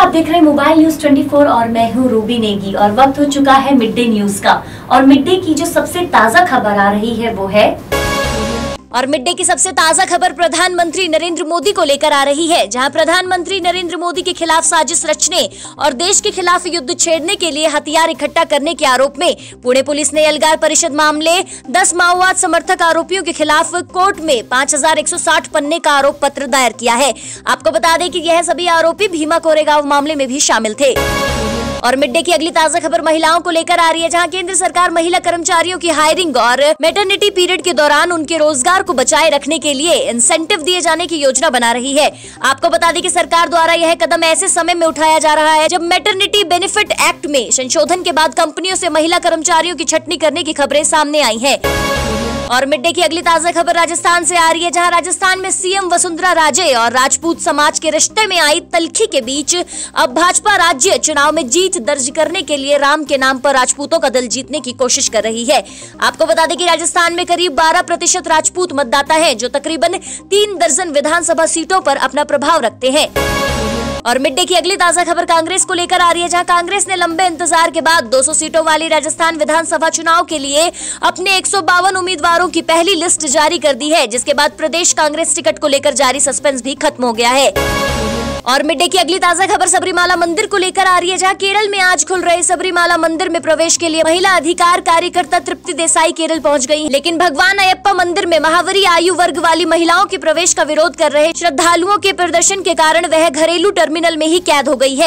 आप देख रहे हैं मोबाइल न्यूज 24 और मैं हूं रूबी नेगी और वक्त हो चुका है मिड डे न्यूज का। और मिड डे की जो सबसे ताजा खबर आ रही है वो है और मिड डे की सबसे ताजा खबर प्रधानमंत्री नरेंद्र मोदी को लेकर आ रही है, जहां प्रधानमंत्री नरेंद्र मोदी के खिलाफ साजिश रचने और देश के खिलाफ युद्ध छेड़ने के लिए हथियार इकट्ठा करने के आरोप में पुणे पुलिस ने एल्गार परिषद मामले 10 माओवाद समर्थक आरोपियों के खिलाफ कोर्ट में 5160 पन्ने का आरोप पत्र दायर किया है। आपको बता दें कि यह सभी आरोपी भीमा कोरेगांव मामले में भी शामिल थे। और मिड डे की अगली ताजा खबर महिलाओं को लेकर आ रही है, जहां केंद्र सरकार महिला कर्मचारियों की हायरिंग और मैटरनिटी पीरियड के दौरान उनके रोजगार को बचाए रखने के लिए इंसेंटिव दिए जाने की योजना बना रही है। आपको बता दें कि सरकार द्वारा यह कदम ऐसे समय में उठाया जा रहा है जब मैटरनिटी बेनिफिट एक्ट में संशोधन के बाद कंपनियों से महिला कर्मचारियों की छटनी करने की खबरें सामने आई है। और मिड डे की अगली ताजा खबर राजस्थान से आ रही है, जहां राजस्थान में सीएम वसुंधरा राजे और राजपूत समाज के रिश्ते में आई तल्खी के बीच अब भाजपा राज्य चुनाव में जीत दर्ज करने के लिए राम के नाम पर राजपूतों का दिल जीतने की कोशिश कर रही है। आपको बता दें कि राजस्थान में करीब 12% राजपूत मतदाता हैं, जो तकरीबन 3 दर्जन विधानसभा सीटों पर अपना प्रभाव रखते हैं। और मिड डे की अगली ताजा खबर कांग्रेस को लेकर आ रही है, जहां कांग्रेस ने लंबे इंतजार के बाद 200 सीटों वाली राजस्थान विधानसभा चुनाव के लिए अपने 152 उम्मीदवारों की पहली लिस्ट जारी कर दी है, जिसके बाद प्रदेश कांग्रेस टिकट को लेकर जारी सस्पेंस भी खत्म हो गया है। और मिड डे की अगली ताजा खबर सबरीमाला मंदिर को लेकर आ रही है, जहां केरल में आज खुल रहे सबरीमाला मंदिर में प्रवेश के लिए महिला अधिकार कार्यकर्ता तृप्ति देसाई केरल पहुंच गई, लेकिन भगवान अयप्पा मंदिर में महावरी आयु वर्ग वाली महिलाओं के प्रवेश का विरोध कर रहे श्रद्धालुओं के प्रदर्शन के कारण वह घरेलू टर्मिनल में ही कैद हो गई है।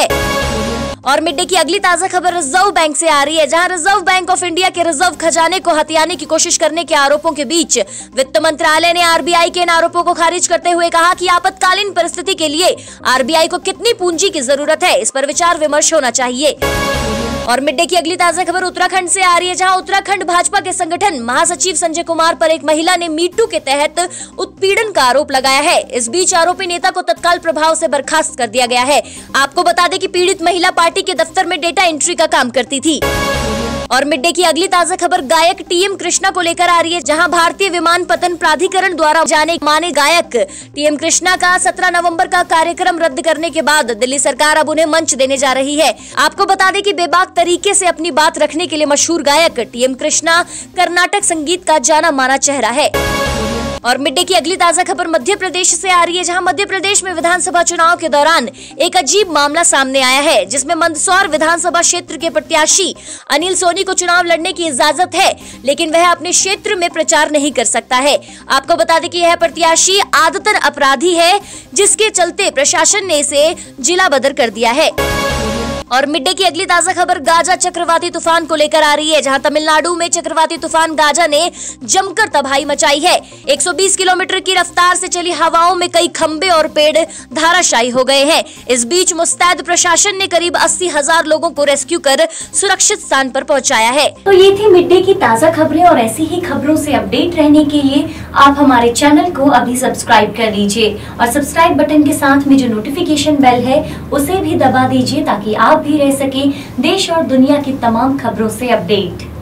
और मिड डे की अगली ताजा खबर रिजर्व बैंक से आ रही है, जहां रिजर्व बैंक ऑफ इंडिया के रिजर्व खजाने को हथियाने की कोशिश करने के आरोपों के बीच वित्त मंत्रालय ने आरबीआई के इन आरोपों को खारिज करते हुए कहा कि आपातकालीन परिस्थिति के लिए आरबीआई को कितनी पूंजी की जरूरत है, इस पर विचार विमर्श होना चाहिए। और मिड डे की अगली ताजा खबर उत्तराखंड से आ रही है, जहां उत्तराखंड भाजपा के संगठन महासचिव संजय कुमार पर एक महिला ने मीटू के तहत उत्पीड़न का आरोप लगाया है। इस बीच आरोपी नेता को तत्काल प्रभाव से बर्खास्त कर दिया गया है। आपको बता दें कि पीड़ित महिला पार्टी के दफ्तर में डेटा एंट्री का काम करती थी। और मिड डे की अगली ताजा खबर गायक टीएम कृष्णा को लेकर आ रही है, जहां भारतीय विमानपत्तन प्राधिकरण द्वारा जाने माने गायक टीएम कृष्णा का 17 नवंबर का कार्यक्रम रद्द करने के बाद दिल्ली सरकार अब उन्हें मंच देने जा रही है। आपको बता दें कि बेबाक तरीके से अपनी बात रखने के लिए मशहूर गायक टीएम कृष्णा कर्नाटक संगीत का जाना माना चेहरा है। और मिड डे की अगली ताजा खबर मध्य प्रदेश से आ रही है, जहां मध्य प्रदेश में विधानसभा चुनाव के दौरान एक अजीब मामला सामने आया है, जिसमें मंदसौर विधानसभा क्षेत्र के प्रत्याशी अनिल सोनी को चुनाव लड़ने की इजाजत है, लेकिन वह अपने क्षेत्र में प्रचार नहीं कर सकता है। आपको बता दें कि यह प्रत्याशी आदतन अपराधी है, जिसके चलते प्रशासन ने इसे जिला बदर कर दिया है। और मिड डे की अगली ताजा खबर गाजा चक्रवाती तूफान को लेकर आ रही है, जहां तमिलनाडु में चक्रवाती तूफान गाजा ने जमकर तबाही मचाई है। 120 किलोमीटर की रफ्तार से चली हवाओं में कई खंबे और पेड़ धाराशायी हो गए हैं। इस बीच मुस्तैद प्रशासन ने करीब 80,000 लोगों को रेस्क्यू कर सुरक्षित स्थान पर पहुंचाया है। तो ये थी मिड डे की ताजा खबरें, और ऐसी ही खबरों से अपडेट रहने के लिए आप हमारे चैनल को अभी सब्सक्राइब कर लीजिए और सब्सक्राइब बटन के साथ में जो नोटिफिकेशन बेल है उसे भी दबा दीजिए, ताकि आप भी रह सके देश और दुनिया की तमाम खबरों से अपडेट।